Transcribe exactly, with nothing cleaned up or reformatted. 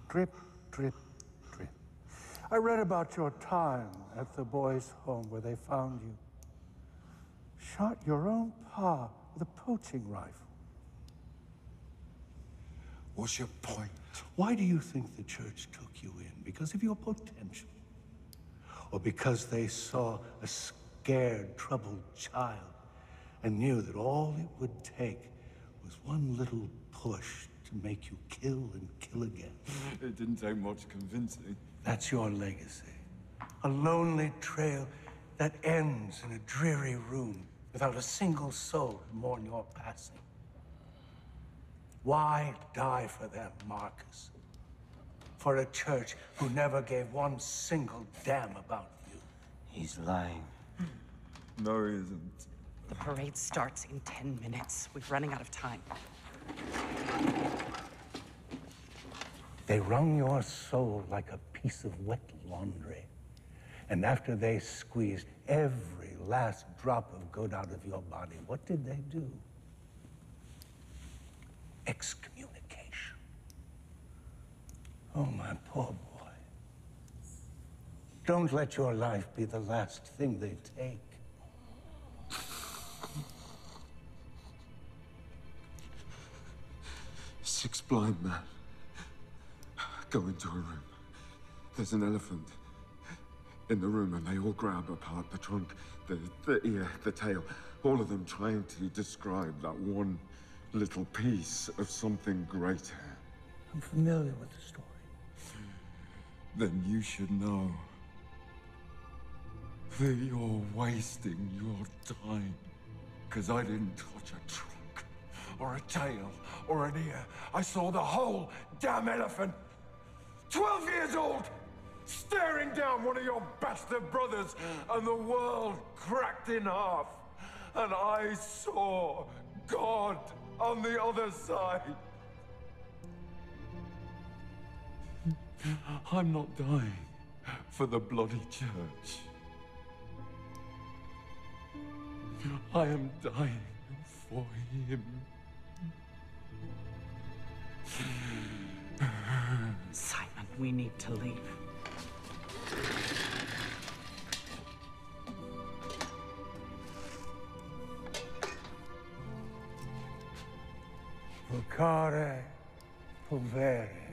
Drip, drip, drip. I read about your time at the boys' home where they found you. Shot your own pa with a poaching rifle. What's your point? Why do you think the church took you in? Because of your potential? Or because they saw a scared, troubled child and knew that all it would take was one little push to make you kill and kill again? It didn't take much convincing. That's your legacy. A lonely trail that ends in a dreary room without a single soul to mourn your passing. Why die for them, Marcus? For a church who never gave one single damn about you. He's lying. No, he isn't. The parade starts in ten minutes. We're running out of time. They wrung your soul like a piece of wet laundry. And after they squeezed every last drop of good out of your body, what did they do? Excommunication. Oh, my poor boy. Don't let your life be the last thing they take. Six blind men go into a room. There's an elephant in the room, and they all grab apart the trunk, the, the ear, the tail, all of them trying to describe that one little piece of something greater. I'm familiar with the story. Then you should know that you're wasting your time. Because I didn't touch a trunk, or a tail, or an ear. I saw the whole damn elephant. Twelve years old! Staring down one of your bastard brothers, and the world cracked in half. And I saw God on the other side. I'm not dying for the bloody church. I am dying for him. Simon, we need to leave. Vocare, povere.